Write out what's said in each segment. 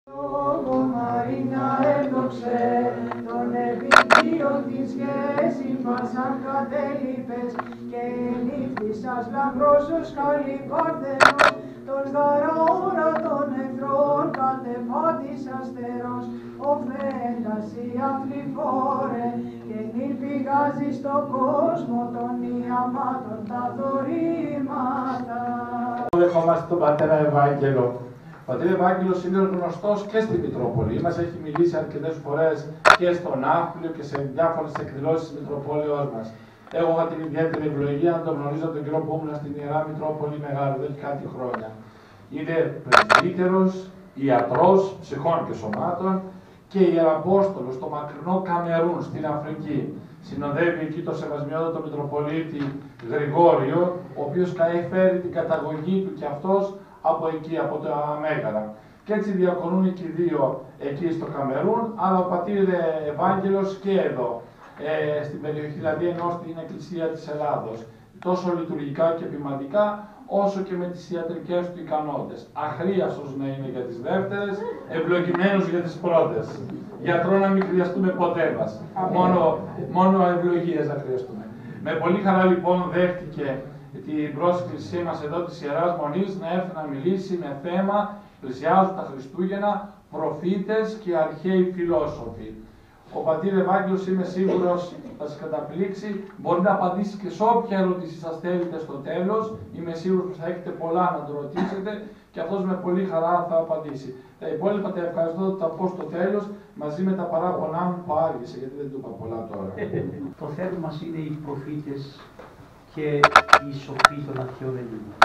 Λόγω Μαρίνια έδοξε τον επικείο της σχέση μας αν κατέλειπες και νύχτησας λαμπρόσος καλυκόρδενος τον δαραόρα των εχθρών κατεβάτης αστερός οφέντας η αφληφόρε και νυν πηγάζει στον κόσμο των ιαμάτων τα δωρήματα. Δεχόμαστε τον πατέρα Ευάγγελο. Ο πατέρα Ευάγγελος είναι γνωστός και στην Μητρόπολη. Μας έχει μιλήσει αρκετές φορές και στον Ναύπλιο και σε διάφορες εκδηλώσεις της Μητροπόλεως μας. Εγώ είχα την ιδιαίτερη ευλογία να τον γνωρίζω τον καιρό που ήμουν στην Ιερά Μητρόπολη Μεγάλη, εδώ και κάτι χρόνια. Είναι πρεσβύτερος, ιατρός ψυχών και σωμάτων και ιεραπόστολος στο μακρινό Καμερούν στην Αφρική. Συνοδεύει εκεί το σεβασμιότατο Μητροπολίτη Γρηγόριο, ο οποίος φέρει την καταγωγή του και αυτός από εκεί, από τα Μέγαρα. Και έτσι διακονούν και οι δύο εκεί στο Καμερούν, αλλά ο πατήρ Ευάγγελος και εδώ, στην περιοχή δηλαδή ενώ στην Εκκλησία της Ελλάδος, τόσο λειτουργικά και ποιηματικά, όσο και με τις ιατρικές του ικανότητες. Αχρίαστος να είναι για τις δεύτερες, ευλογημένος για τις πρώτες. Γιατρό να μην χρειαστούμε ποτέ μας. Μόνο ευλογίες να χρειαστούμε. Με πολύ χαρά λοιπόν δέχτηκε την πρόσκλησή μας εδώ της Ιεράς Μονής να έρθει να μιλήσει με θέμα πλησιάζουν τα Χριστούγεννα, προφήτες και αρχαίοι φιλόσοφοι. Ο πατήρ Ευάγγελος είμαι σίγουρος θα σας καταπλήξει, μπορεί να απαντήσει και σε όποια ερώτηση σας θέλετε στο τέλος, είμαι σίγουρος πως θα έχετε πολλά να το ρωτήσετε και αυτός με πολύ χαρά θα απαντήσει. Τα υπόλοιπα τα ευχαριστώ θα τα πω στο τέλος μαζί με τα παράπονά μου που άργησε γιατί δεν του είπα πολλά τώρα. Το θέμα μας είναι οι προφήτες και οι σοφοί των αρχαίων Ελλήνων.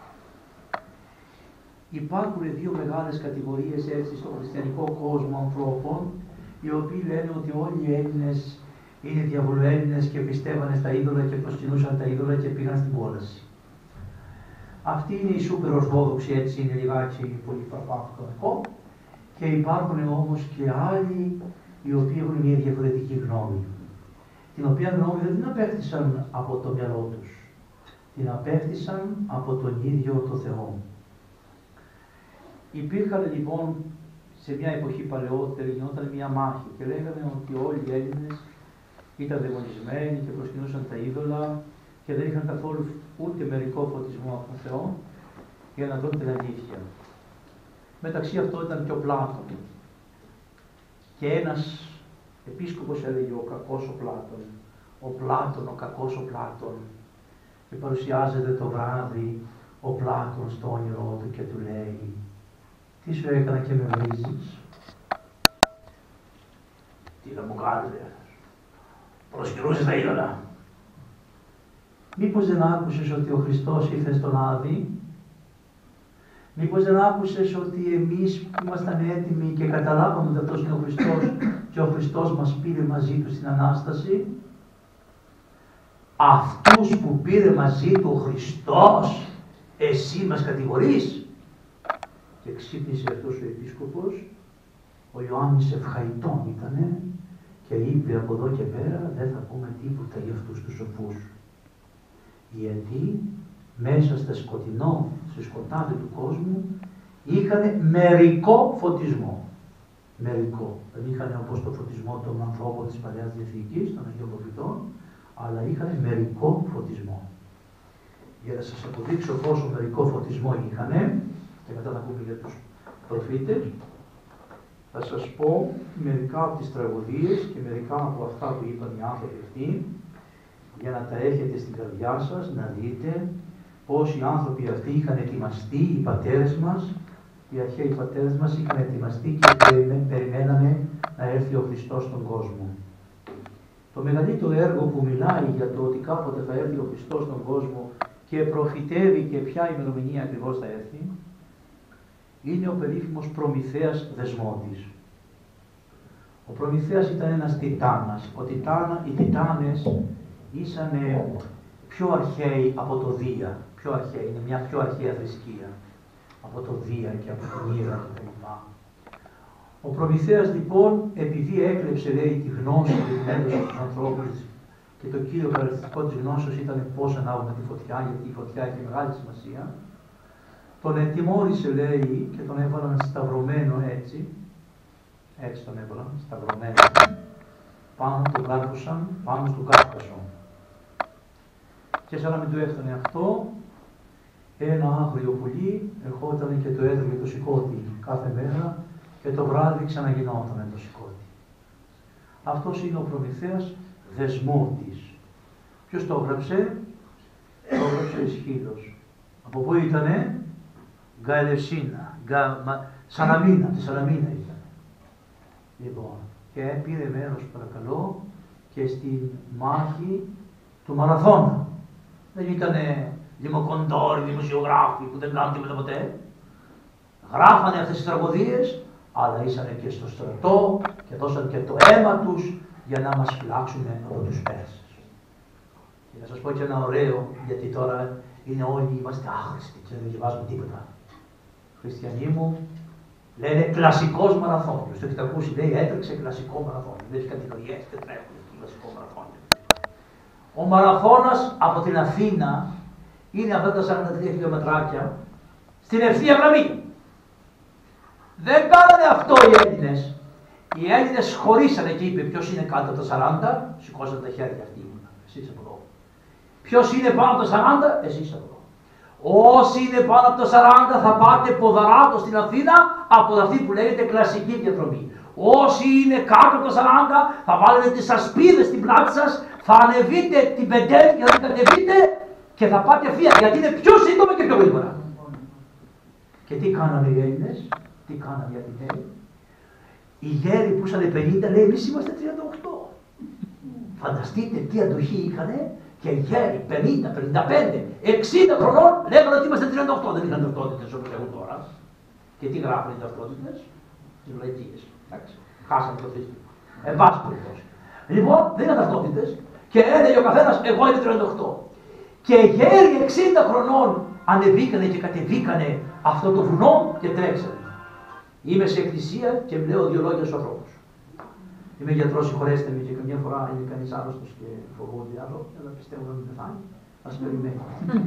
Υπάρχουν δύο μεγάλες κατηγορίες έτσι στον χριστιανικό κόσμο ανθρώπων, οι οποίοι λένε ότι όλοι οι Έλληνες είναι διαβολοέλληνες και πιστεύανε στα είδωλα και προσκυνούσαν τα είδωλα και πήγαν στην κόλαση. Αυτή είναι η σούπερ ορθόδοξη, έτσι είναι λιγάκι πολύ παραπάνω. Και υπάρχουν όμως και άλλοι οι οποίοι έχουν μια διαφορετική γνώμη. Την οποία γνώμη δεν την απέκτησαν από το μυαλό τους. Την απέκτησαν από τον ίδιο το Θεό. Υπήρχαν λοιπόν σε μια εποχή παλαιότερη γινόταν μια μάχη και λέγανε ότι όλοι οι Έλληνες ήταν δαιμονισμένοι και προσκυνούσαν τα είδωλα και δεν είχαν καθόλου ούτε μερικό φωτισμό από τον Θεό για να δουν την αλήθεια. Μεταξύ αυτών ήταν και ο Πλάτων. Και ένας επίσκοπος έλεγε ο κακός ο Πλάτων, ο Πλάτων, ο κακός ο Πλάτων. Και παρουσιάζεται το βράδυ ο Πλάτων στο όνειρό του και του λέει «Τι σου έκανα και με βρίζεις?» «Τι να μου κάνετε, προσκυνούσες τα είδωλα?» «Μήπως δεν άκουσες ότι ο Χριστός ήρθε στον Άδη?» «Μήπως δεν άκουσες ότι εμείς ήμασταν έτοιμοι και καταλάβαμε ότι αυτός είναι ο Χριστός και ο Χριστός μας πήρε μαζί του στην Ανάσταση?» «Αυτούς που πήρε μαζί του ο Χριστός, εσύ μας κατηγορείς?» Και ξύπνησε αυτός ο επίσκοπος, ο Ιωάννης Ευχαϊτών ήτανε, και είπε από εδώ και πέρα δεν θα πούμε τίποτα για αυτούς τους σοφούς. Γιατί μέσα στο σκοτάδι του κόσμου είχαν μερικό φωτισμό. Μερικό. Δεν είχαν όπως το φωτισμό των ανθρώπων της Παλαιάς Διαθήκης, των Αγίων Προφητών, αλλά είχαν μερικό φωτισμό. Για να σας αποδείξω πόσο μερικό φωτισμό είχαν, και μετά θα πούμε για τους προφήτες, θα σας πω μερικά από τις τραγωδίες και μερικά από αυτά που είπαν οι άνθρωποι αυτοί, για να τα έχετε στην καρδιά σας, να δείτε πώς οι άνθρωποι αυτοί είχαν ετοιμαστεί, οι πατέρες μας, οι αρχαίοι πατέρες μας είχαν ετοιμαστεί και περιμένανε να έρθει ο Χριστός στον κόσμο. Το μεγαλύτερο έργο που μιλάει για το ότι κάποτε θα έρθει ο Χριστός στον κόσμο και προφητεύει και ποια ημερομηνία ακριβώς θα έρθει, είναι ο περίφημος Προμηθέας Δεσμότης. Ο Προμηθέας ήταν ένας Τιτάνας. Οι Τιτάνες ήσαν πιο αρχαίοι από το Δία. Πιο αρχαίοι, είναι μια πιο αρχαία θρησκεία. Από το Δία και από την Ήρα κτλ. Ο Προμηθέας λοιπόν, επειδή έκλεψε λέει τη γνώση και την έδωσε στους ανθρώπους και το κύριο χαρακτηριστικό της γνώσης ήταν πώς ανάβουμε τη φωτιά, γιατί η φωτιά έχει μεγάλη σημασία, τον ετιμώρησε, λέει, και τον έβαλαν σταυρωμένο έτσι. Έτσι τον έβαλαν, σταυρωμένο. Πάνω τον κάρπουσαν, πάνω στον κάρπασο. Και σαν να μην του έφτανε αυτό, ένα άγριο πουλί ερχόταν και το έτρωγε το σηκώτη κάθε μέρα και το βράδυ ξαναγινόταν το σηκώτη. Αυτός είναι ο Προμηθέας δεσμότης. Ποιος το έγραψε? Το έγραψε ο Αισχύλος. Από πού ήτανε? Γκαελευσίνα, Σαλαμίνα, τη Σαλαμίνα ήταν. Λοιπόν, και πήρε μέρος, παρακαλώ, και στην μάχη του Μαραθώνα. Δεν ήτανε δημοκοντόροι, δημοσιογράφοι που δεν κάνουν τίποτα ποτέ. Γράφανε αυτές τις τραγωδίες, αλλά ήσανε και στο στρατό και δώσαν και το αίμα τους για να μας φυλάξουν από τους Πέρσες. Και να σας πω και ένα ωραίο, γιατί τώρα είναι όλοι είμαστε άχρηστοι και δεν διαβάζουμε τίποτα. Χριστιανοί μου λένε κλασικός μαραθώνιος. Το έχετε ακούσει, λέει έτρεξε κλασικό μαραθώνιο. Δεν έχει κατηγοριές, δεν τρέχουν στο κλασικό μαραθώνιο. Ο μαραθώνας από την Αθήνα είναι αυτά τα 43 χιλιομετράκια στην ευθεία γραμμή. Δεν κάνανε αυτό οι Έλληνες. Οι Έλληνες χωρίσανε και είπε ποιος είναι κάτω από τα 40, σηκώσανε τα χέρια αυτοί ήμουν, εσείς από εδώ. Ποιος είναι πάνω από τα 40, εσείς από εδώ. Όσοι είναι πάνω από τα 40 θα πάτε ποδαράτο στην Αθήνα από αυτή που λέγεται κλασική διαδρομή. Όσοι είναι κάτω από τα 40 θα βάλετε τις ασπίδες στην πλάτη σας, θα ανεβείτε την πεντέλη και θα την κατεβείτε και θα πάτε ευθεία, γιατί είναι πιο σύντομα και πιο γρήγορα. Και τι κάνανε οι Έλληνες, τι κάνανε οι Αθηναίοι? Οι γέροι που ήσαν 50 λέει εμείς είμαστε 38. Φανταστείτε τι αντοχή είχανε και οι γέροι 50, 55, 60 χρονών λέγανε ότι είμαστε 38. Δεν είχαν ταυτότητες όπως έχουν τώρα. Και τι γράφουν οι ταυτότητες? Τις βλακίες. Χάσανε το θύστημα. Εν πάση περιπτώσει. Λοιπόν, δεν είχαν ταυτότητες και έλεγε ο καθένας εγώ είμαι 38. Και οι γέροι 60 χρονών ανεβήκανε και κατεβήκανε αυτό το βουνό και τρέξανε. Είμαι σε εκκλησία και λέω δύο λόγια στους ανθρώπους. Είμαι γιατρός, συγχωρέστε με, και καμιά φορά είναι κανείς άρρωστος και φοβούνται άλλο, αλλά πιστεύω να μην πεθάνει. Ας περιμένει.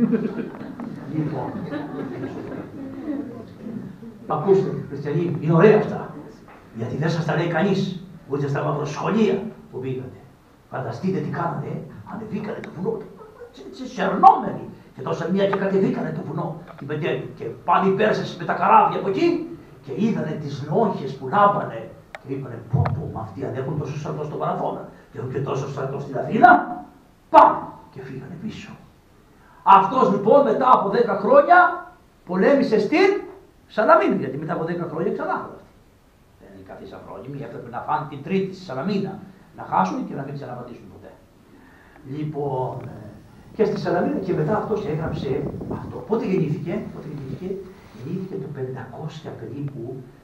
Λοιπόν, ακούστε, χριστιανοί, είναι ωραία αυτά. Γιατί δεν σας τα λέει κανείς, ούτε στα μαυροσχολεία που πήγατε. Φανταστείτε τι κάνανε, ανεβήκανε το βουνό, σερνόμενοι. Και δώσαν μία και κατεβήκανε το βουνό, την Πεντέλη. Και πάνε οι Πέρσες με τα καράβια από εκεί και είδανε τις λόγχες που λάμπανε. Και είπανε, πω, μα αυτοί αν έχουν τόσο στρατό στο Μαραθώνα και έχουν και τόσο στρατό στην Αθήνα, πάμε! Και φύγανε πίσω. Αυτός λοιπόν μετά από 10 χρόνια πολέμησε στην Σαλαμίνα, γιατί μετά από 10 χρόνια ξανά χωρά. Δεν είναι καθίσαν φρόνιμοι, έπρεπε να φάνε την Τρίτη στη Σαλαμίνα, να χάσουν και να μην ξαναπατήσουν ποτέ. Λοιπόν, και στη Σαλαμίνα και μετά αυτός έγραψε αυτό. Πότε γεννήθηκε? Γεννήθηκε το 500 περίπου,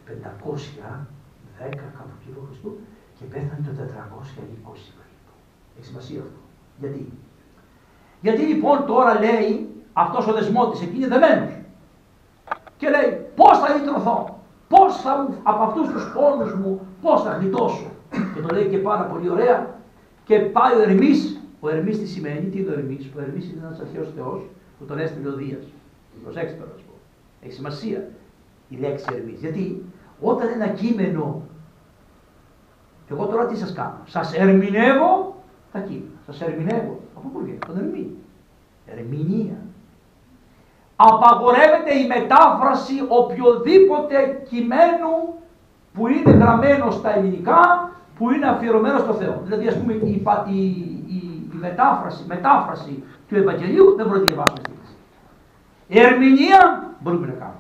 510 κάπου κ.Χ. και πέθανε το 420 περίπου. Έχει σημασία αυτό. Γιατί λοιπόν τώρα λέει αυτός ο δεσμότης εκεί είναι δεμένος και λέει πώς θα λυτρωθώ, πώς θα από αυτούς τους πόνους μου, πώς θα γλιτώσω. Και το λέει και πάρα πολύ ωραία και πάει ο Ερμής. Ο Ερμής τι σημαίνει, τι είναι ο Ερμής? Ο Ερμής είναι ένας αρχαίος θεός που τον έστειλε ο Δίας. Προσέξτε τώρα, πω. Έχει σημασία η λέξη Ερμής. Γιατί όταν ένα κείμενο, εγώ τώρα τι σας κάνω? Σας ερμηνεύω τα κείμενα. Σας ερμηνεύω. Από πού βγαίνει? Τον Ερμή. Ερμηνεία. Απαγορεύεται η μετάφραση οποιοδήποτε κειμένου που είναι γραμμένο στα ελληνικά, που είναι αφιερωμένο στο Θεό. Δηλαδή, ας πούμε, η μετάφραση του Ευαγγελίου δεν μπορούμε να διαβάσουμε στη Εκκλησία. Ερμηνεία μπορούμε να κάνουμε.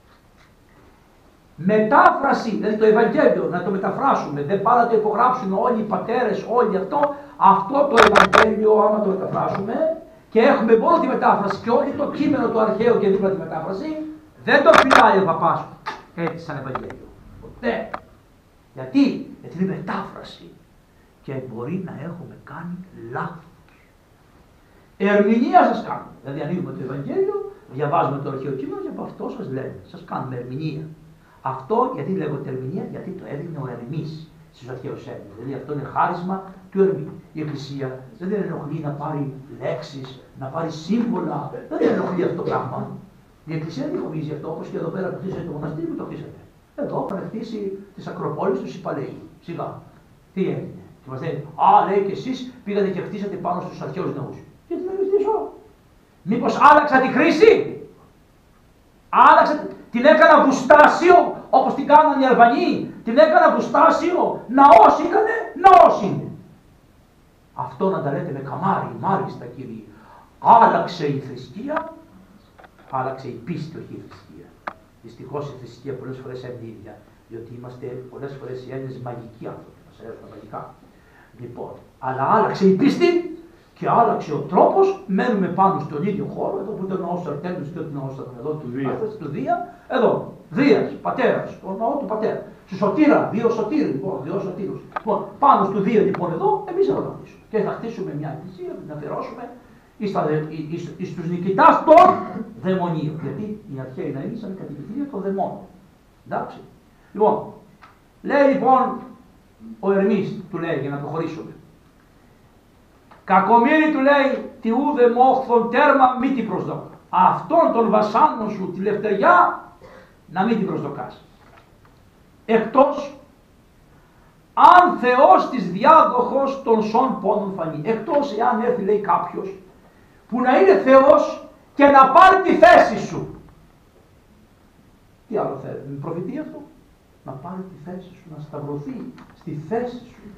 Μετάφραση, δηλαδή το Ευαγγέλιο, να το μεταφράσουμε, δεν πάει να το υπογράψουν όλοι οι πατέρες, όλοι αυτό το Ευαγγέλιο, άμα το μεταφράσουμε και έχουμε μόνο τη μετάφραση και όχι το κείμενο το αρχαίο και δίπλα τη μετάφραση, δεν το φυλάει ο παπάς έτσι σαν Ευαγγέλιο. Ποτέ. Γιατί είναι μετάφραση και μπορεί να έχουμε κάνει λάθος. Ερμηνεία σας κάνουμε. Δηλαδή ανοίγουμε το Ευαγγέλιο, διαβάζουμε το αρχαίο κείμενο και από αυτό σας λέμε. Σας κάνουμε ερμηνεία. Αυτό γιατί λέγεται ερμηνεία, γιατί το έδινε ο Ερμής στους αρχαίους Έλληνες. Δηλαδή αυτό είναι χάρισμα του Ερμή. Η Εκκλησία δεν ενοχλεί να πάρει λέξεις, να πάρει σύμβολα. Δεν ενοχλεί αυτό το πράγμα. Η Εκκλησία δεν φοβίζει αυτό, όπως και εδώ πέρα που χτίσατε το μοναστήρι, που το χτίσατε. Εδώ πάνε χτίσει τις Ακροπόλεις τους οι Παλαιοί. Σιγά. Τι έγινε. Και μας λέει, λέει και εσείς πήγατε και χτίσατε πάνω στους αρχαίους ναούς. Γιατί να χτίσω. Μήπως άλλαξα τη χρήση. Άλλαξα, την έκανα βουστάσιο, όπως την κάνανε οι Αλβανοί. Την έκανα βουστάσιο. Ναός ήτανε, ναός είναι. Αυτό να τα λέτε με καμάρι, μάλιστα κύριε. Άλλαξε η θρησκεία, άλλαξε η πίστη, όχι η θρησκεία. Δυστυχώς η θρησκεία πολλές φορές είναι η ίδια, διότι είμαστε πολλές φορές οι Έλληνες μαγικοί άνθρωποι, μας αρέσουν τα μαγικά. Λοιπόν, αλλά άλλαξε η πίστη και άλλαξε ο τρόπος, μένουμε πάνω στον ίδιο χώρο, εδώ που ήταν ο ναός Αρτέμιδος και ο ναός του Δία, εδώ, Δίας, πατέρας, ο ναό του πατέρα. Του Σωτήρα, δύο Σωτήροι, λοιπόν, δύο Σωτήρους. Λοιπόν, πάνω στο Δία, λοιπόν, εδώ, εμείς θα το χτίσουμε. Και θα χτίσουμε μια εκκλησία, να αφιερώσουμε στους νικητάς των δαιμονίων. Γιατί οι αρχαίοι ναοί ήσαν κατοικητήρια των δαιμόνων. Εντάξει. Λοιπόν, λέει λοιπόν ο Ερμής, του λέει, για να το χωρίσουμε. Κακομοίρη του λέει, τι ούδε μόχθον τέρμα μη την προσδόκα. Αυτόν τον βασάνο σου τη λευτεριά να μην την προσδοκάς. Εκτός αν Θεός της διάδοχος των σών πόνων φανεί. Εκτός εάν έρθει, λέει, κάποιος που να είναι Θεός και να πάρει τη θέση σου. Τι άλλο θέλει, με προφητεί αυτό. Να πάρει τη θέση σου, να σταυρωθεί στη θέση σου.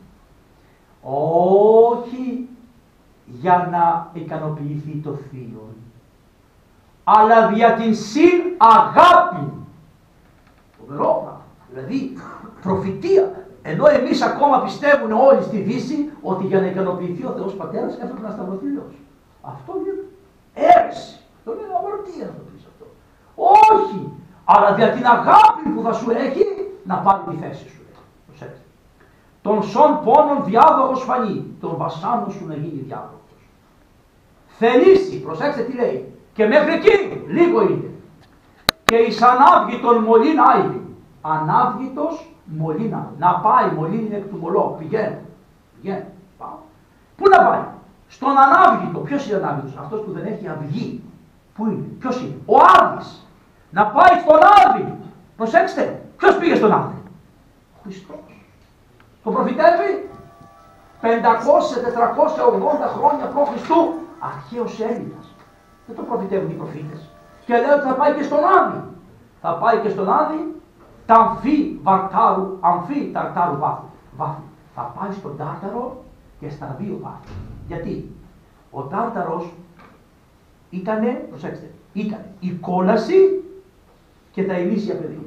Όχι για να ικανοποιηθεί το Θείο, αλλά δια την συν αγάπη. Φοβερό, δηλαδή προφητεία. Ενώ εμείς ακόμα πιστεύουν όλοι στη Δύση ότι για να ικανοποιηθεί ο Θεός Πατέρας έπρεπε να σταυρωθεί ο Θεός. Αυτό είναι αίρεση. Αυτό είναι αμαρτία να το πεις αυτό. Όχι, αλλά για την αγάπη που θα σου έχει να πάρει τη θέση σου. Προσέξτε. Τον σον πόνων διάδοχος φανεί, τον βασάνο σου να γίνει διάδοχος. Θελήσει, προσέξτε τι λέει, και μέχρι εκεί λίγο είναι. Και εις ανάβγητον μολύν άϊδη. Ανάβγητος μολύνα. Να πάει, μολύν είναι εκ του μολό. Πηγαίνει. Πάω. Πού να πάει? Στον ανάβγητο. Ποιος είναι ανάβγητος? Αυτός που δεν έχει αυγή. Πού είναι? Ποιος είναι? Ο Άδης. Να πάει στον Άδη. Προσέξτε. Ποιος πήγε στον Άδη? Ο Χριστός. Το προφητεύει 500-480 χρόνια π.Χ. αρχαίος Έλληνας. Δεν το προφητεύουν οι προφήτες. Και λέει ότι θα πάει και στον Άδη. Θα πάει και στον Άδη τα αμφί ταρτάρου βάθη. Θα πάει στον Τάρταρο και στα δύο βάθη. Γιατί? Ο Τάρταρος ήτανε, προσέξτε, ήτανε η κόλαση και τα ηλίσια πεδία.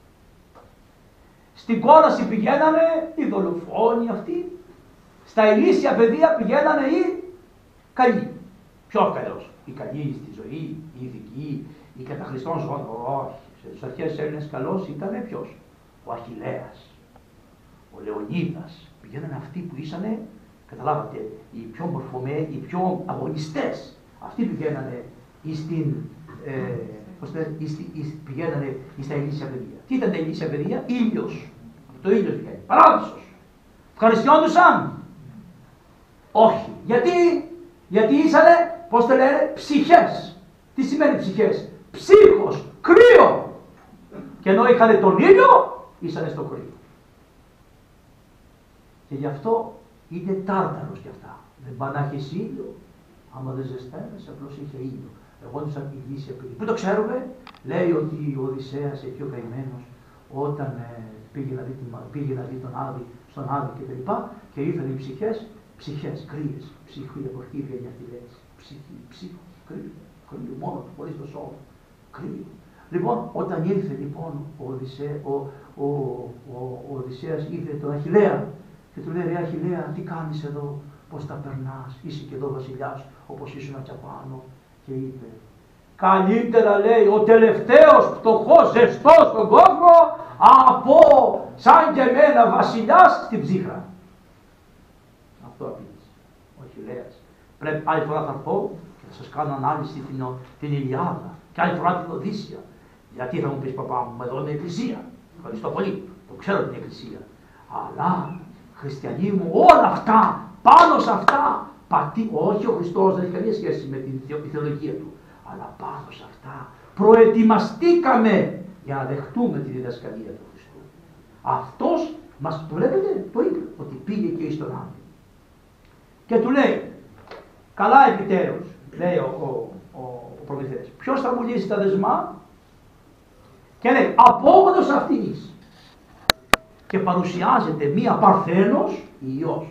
Στην κόλαση πηγαίνανε οι δολοφόνοι αυτοί, στα ηλίσια πεδία πηγαίνανε οι καλοί. Ποιος καλός? Οι καλοί στη ζωή, οι ειδικοί, οι κατά Χριστόν ζώων. Όχι. Στους αρχαίους Έλληνες καλός ήταν ποιος? Ο Αχιλλέας, ο Λεωνίδας. Πηγαίνανε αυτοί που ήσανε, καταλάβατε, οι πιο μορφωμένοι, οι πιο αγωνιστές. Αυτοί πηγαίνανε πηγαίνανε στα ηλίσια παιδεία. Τι ήταν τα ηλίσια παιδεία? Ήλιος. Το ήλιος πηγαίνει. Παράδεισος. Ευχαριστιόντουσαν? Όχι. Γιατί ήσανε, πώς το λένε, ψυχές. Τι σημαίνει ψυχές? Ψύχος, κρύο. Και ενώ είχαν τον ήλιο, ήσανε στο κρύο. Και γι' αυτό είναι Τάρταρος κι αυτά. Δεν πάνε να έχεις ήλιο. Άμα δεν ζεσταίνεσαι, απλώς είχε ήλιο. Εγώ τους απειλήσει επειδή. Πού το ξέρουμε? Λέει ότι ο Οδυσσέας εκεί ο καημένος, όταν πήγε να δει τον Άδη, στον Άδη και τα λοιπά, και ήρθαν οι ψυχές, κρύες. Ψυχή, από εκεί βγαίνει αυτή η λέξη. Ψυχή, κρύο, μόνο του, χωρίς το σώμα. Κρύο. Λοιπόν, όταν ήρθε λοιπόν ο Οδυσσέας, είδε τον Αχιλλέα και του λέει: ρε Αχιλλέα, τι κάνεις εδώ, πώς τα περνάς, είσαι και εδώ βασιλιάς, όπως ήσουν απάνω. Και είπε: καλύτερα, λέει, ο τελευταίος φτωχός ζεστός στον κόσμο από σαν και εμένα βασιλιάς στην ψύχρα. Αυτό απειλήσε ο Αχιλλέας. Πρέπει άλλη φορά θα έρθω και θα σας κάνω ανάλυση την Ιλιάδα και άλλη φορά την Οδύσσεια. Γιατί θα μου πεις, παπά μου, εδώ είναι η Εκκλησία. Ευχαριστώ πολύ, το ξέρω την Εκκλησία. Αλλά, χριστιανοί μου, όλα αυτά, πάνω σε αυτά, όχι ο Χριστός, δεν έχει καμία σχέση με τη θεολογία του. Αλλά πάνω σε αυτά προετοιμαστήκαμε για να δεχτούμε τη διδασκαλία του Χριστού. Αυτός μας, το βλέπετε, το είπε, ότι πήγε και εις τον άνθρωπο. Και του λέει, καλά επιτέλους, λέει ο προμηθέας, ποιος θα μου λύσει τα δεσμά? Και λέει, απόγονος αυτής. Και παρουσιάζεται μία Παρθένος, η Υιός,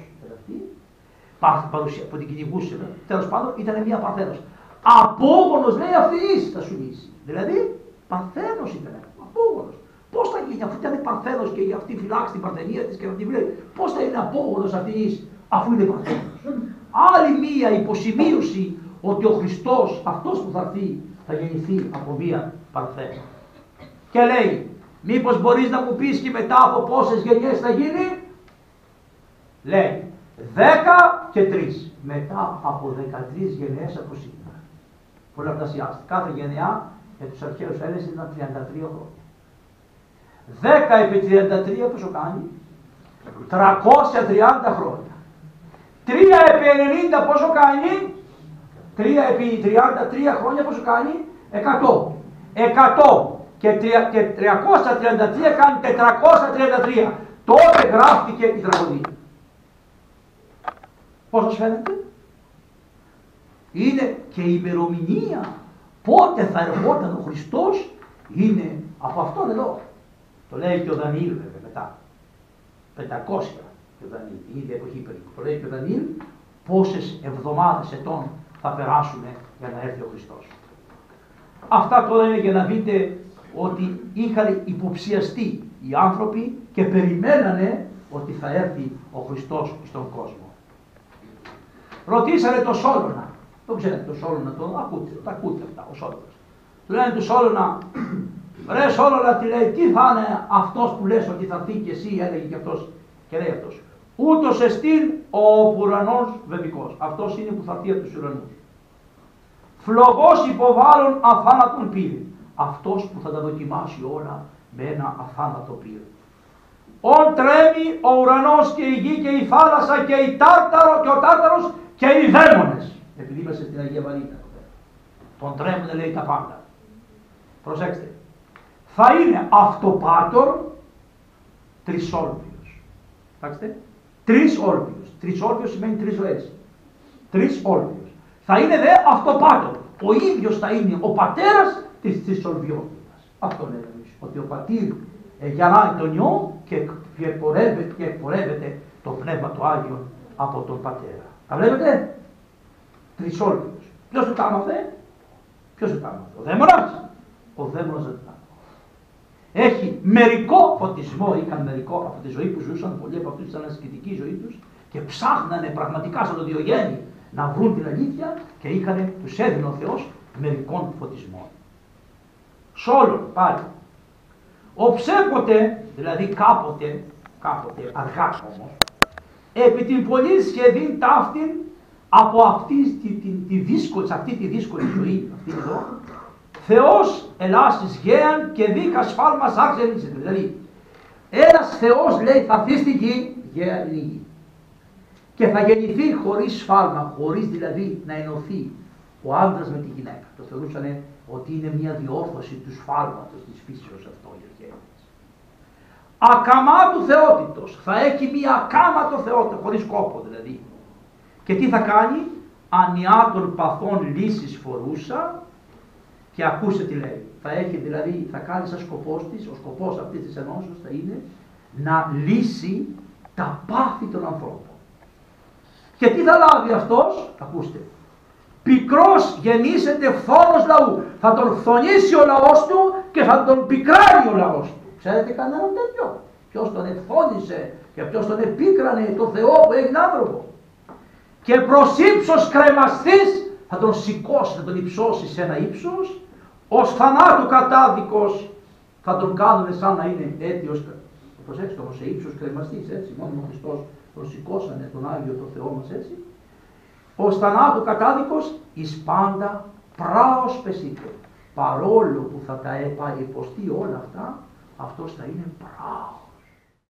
που την κυνηγούσε, τέλος πάντων ήταν μία Παρθένος. Απόγονος, λέει, αυτής θα σου λύσει. Δηλαδή, Παρθένος ήταν, απόγονος. Πώς θα γίνει, αφού ήταν Παρθένος και για αυτή φυλάξει την Παρθενία της και να την βλέπει, πώς θα είναι απόγονος αυτής, αφού είναι Παρθένος? Άλλη μία υποσημείωση ότι ο Χριστός, αυτός που θα έρθει, θα γεννηθεί από μία Παρθένο. Και λέει, μήπως μπορείς να μου πεις και μετά από πόσες γενιές θα γίνει? Λέει, 10 και 3. Μετά από 13 γενιές από σήμερα. Πολλαπλασιάζεται. Κάθε γενιά για τους αρχαίους Έλληνες ήταν 33 χρόνια. 10 επί 33 πόσο κάνει? 330 χρόνια. 3 επί 90 πόσο κάνει? 3 επί 33 χρόνια πόσο κάνει? 100. 100 και 333 κάνει 433. Τότε γράφτηκε η τραγωδία. Πώς σας φαίνεται? Είναι και η ημερομηνία πότε θα ερχόταν ο Χριστός, είναι από αυτόν εδώ. Το λέει και ο Δανιήλ βέβαια μετά. 500 και ο Δανιήλ, την ίδια εποχή περίπου. Το λέει και ο Δανιήλ πόσες εβδομάδες ετών θα περάσουν για να έρθει ο Χριστός. Αυτά τώρα είναι για να δείτε ότι είχαν υποψιαστεί οι άνθρωποι και περιμένανε ότι θα έρθει ο Χριστός στον κόσμο. Ρωτήσανε το Σόλωνα, το ξέρετε το Σόλωνα, τα ακούτε αυτά, ο Σόλωνας. Του λένε του Σόλωνα, ρε Σόλωνα, τι λέει, τι θα είναι αυτός που λες ότι θα έρθει και εσύ, έλεγε και αυτός. Και λέει αυτός, ούτως εστίν ο ουρανός βεβικός. Αυτός είναι που θα έρθει από τους ουρανούς. Φλογός υποβάλλον αθάνατον πύρη. Αυτός που θα τα δοκιμάσει όλα με ένα αθάνατο πύρη. Ον τρέμει ο ουρανός και η γη και η θάλασσα και η τάρταρο και ο τάρταρος και οι δαίμονες. Επειδή είμαστε στην Αγία Βαρύτητα. Τον τρέμουν λέει τα πάντα. Προσέξτε. Θα είναι αυτοπάτορ τρισόλπιος. Κοιτάξτε. Τρισόλπιος. Τρισόλπιος σημαίνει τρεις ζωές. Τρισόλπιος. Θα είναι δε αυτοπάτορ. Ο ίδιος θα είναι ο πατέρας της τρισολπιότητας. Αυτό λέμε εμείς. Ότι ο πατήρ γεννάει τον Υιό και εκπορεύεται το Πνεύμα το Άγιο από τον Πατέρα. Τα βλέπετε? Τρισόλπιος. Ποιος το τάμαθε? Ποιος το τάμαθε? Ο δαίμονας? Ο δαίμονας δεν το τάμαθε. Έχει μερικό φωτισμό, είχαν μερικό από τη ζωή που ζούσαν, πολλοί από αυτούς ήταν ασκητική ζωή τους και ψάχνανε πραγματικά σαν τον Διογέννη να βρουν την αλήθεια και τους έδινε ο Θεός μερικών φωτισμών. Σόλων πάλι. Οψέποτε, δηλαδή κάποτε αργά όμως, επί την πολύ σχεδήν ταύτην από αυτή τη δύσκολη ζωή, αυτή εδώ, Θεός ελάσεις γέαν και δίκα σφάλμας άξενησε. Δηλαδή, ένας Θεός λέει θα έρθει στη γη, γέα είναι η γη. Και θα γεννηθεί χωρίς σφάλμα, χωρίς δηλαδή να ενωθεί ο άντρας με τη γυναίκα. Το θεωρούσαν ότι είναι μια διόρθωση του σφάλματος της φύσεως αυτό οι αρχαίοι. Ακαμάτου θεότητος, θα έχει μια ακάματο θεότητα, χωρίς κόπο δηλαδή. Και τι θα κάνει? Ανιά των παθών λύσεις φορούσα. Και ακούστε τι λέει. Θα έχει δηλαδή, θα κάνει σαν σκοπός της, ο σκοπός αυτής της ενώσεως θα είναι να λύσει τα πάθη των ανθρώπων. Και τι θα λάβει αυτός? Ακούστε. Πικρός γεννήσεται φθόνος λαού. Θα τον φθονήσει ο λαός του και θα τον πικράνει ο λαός του. Ξέρετε κανέναν τέτοιο? Ποιος τον εφθόνησε και ποιος τον επίκρανε, το Θεό που έγινε άνθρωπο. Και προς ύψος κρεμαστής θα τον σηκώσει, θα τον υψώσει σε ένα ύψος, ως θανάτου κατάδικος θα τον κάνουν σαν να είναι αίτιος. Προσέξτε όμως, σε ύψος κρεμαστής, έτσι, μόνο ο Χριστός τον σηκώσανε τον Άγιο το Θεό μας έτσι. Ως θανάτου κατάδικος εις πάντα πράος πεσίτε. Παρόλο που θα τα υποστεί όλα αυτά, αυτός θα είναι πράος.